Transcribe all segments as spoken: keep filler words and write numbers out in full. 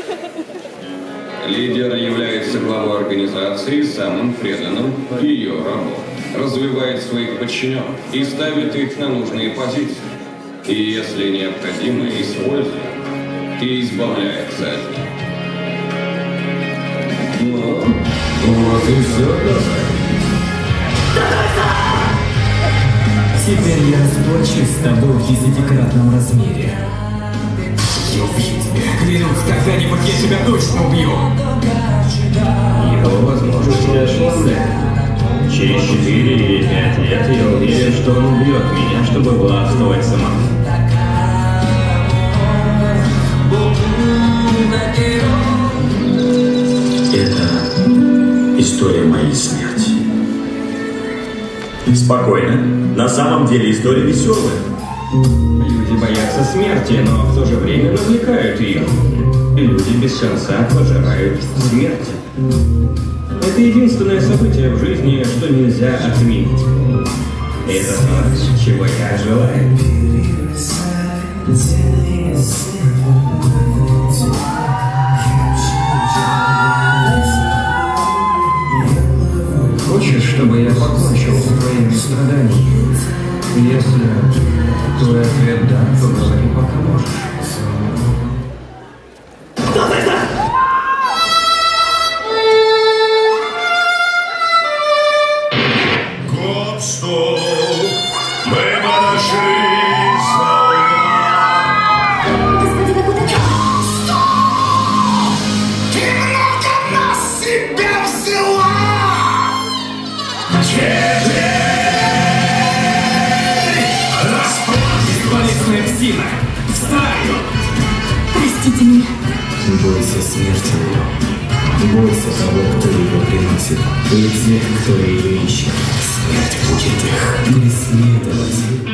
Лидер является главой организации самым преданным ее рабом. Развивает своих подчиненных и ставит их на нужные позиции. И если необходимо, использует и избавляется от них. Ну, вот и все, Теперь я расплачусь с тобой в десятикратном размере. Я убью тебя. Клянусь, когда-нибудь я тебя точно убью. Его возможности ошеломляют. Через четыре или пять лет я уверен, что он убьет меня, чтобы властвовать самому. Это история моей смерти. Спокойно. На самом деле история веселая. Люди боятся смерти, но в то же время навлекают ее. Люди без конца пожирают смерть. Это единственное событие в жизни, что нельзя отменить. Это то, чего я желаю. Хочешь, чтобы я покончил с твоими страданиями? Если твой ответ да, то говори, пока можешь. Простите меня. Бойся смерти, Лео. Бойся того, кто ее приносит, и тех, кто ее ищет. Смерть будет их преследовать.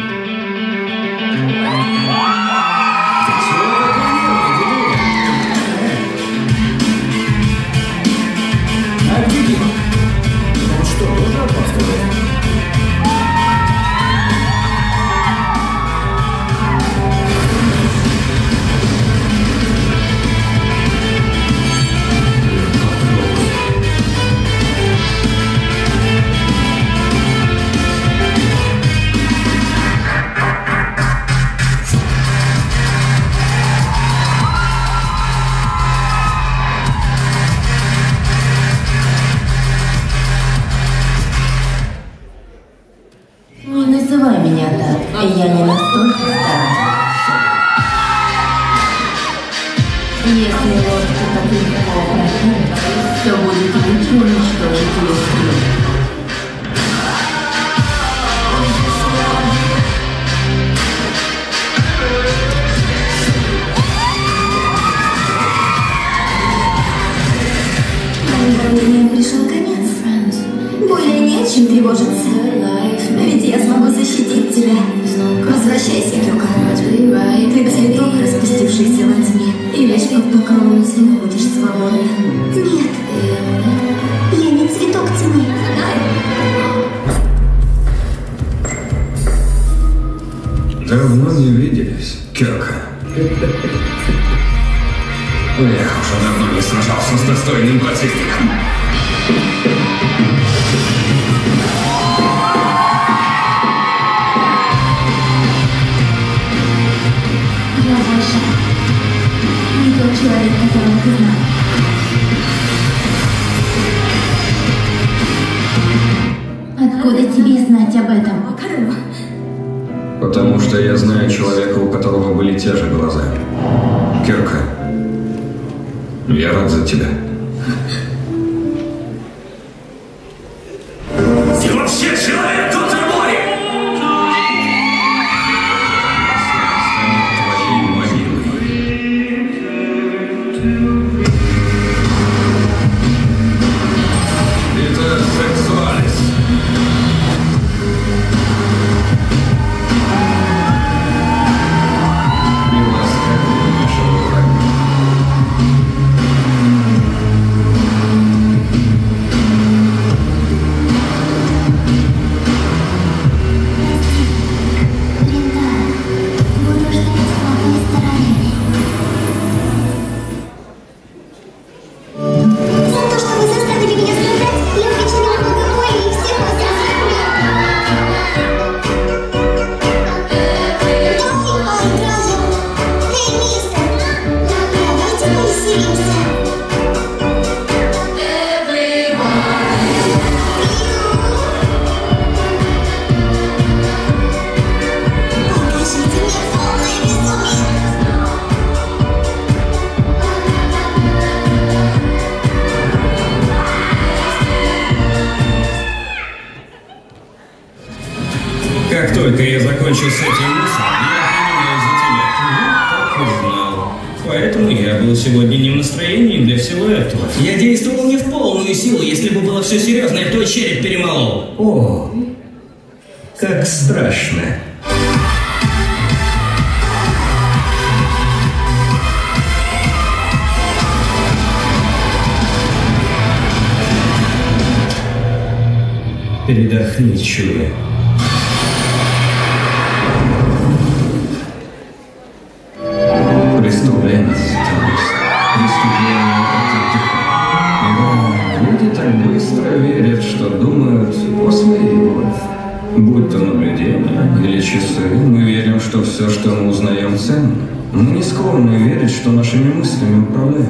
А где Дима? Он что, тоже опаздывает? Не называй меня так, я не настолько стара. Если лодка так легко прокинет, то будет лучше уничтожить ее силу. Давлением пришел конец. Более не о чем тревожиться. Ведь я смогу защитить тебя. Возвращайся, Кёка. Ты цветок, распустившийся во тьме, и лишь под покровом тьмы будешь свободна. Нет, я не цветок тьмы. Давно не виделись, Кёка. Я уже давно не сражался с достойным противником. Я больше не тот человек, которого ты знал. Откуда тебе знать об этом? Потому что я знаю человека, у которого были те же глаза. Кёка, я рад за тебя. Ты вообще человек, доктор Мори! Твоей могилой. Это сексуалис. Не ласкай нашего врага. только я закончу с этим мусором, я принимаюсь за тебя. Так и знал. Поэтому я был сегодня не в настроении для всего этого. Я действовал не в полную силу. Если бы было все серьезно, я твой череп перемолол. О, как страшно. Передохни, чуя. Преступление, преступление это дух. Да, люди так быстро верят, что думают по своей воле. Будь то наблюдение или часы, мы верим, что все, что мы узнаем, ценно. Мы не склонны верить, что нашими мыслями управляют.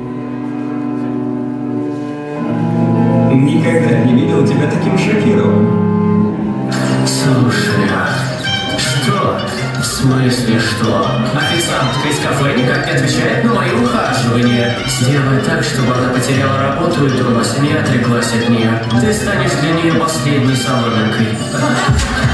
Никогда не видел тебя таким шокированным. Слушай, что? В смысле что? Официантка из кафе никак не отвечает на мои ухаживания. Сделай так, чтобы она потеряла работу и Томас не отреклась от нее. Ты станешь для нее последней соломинкой.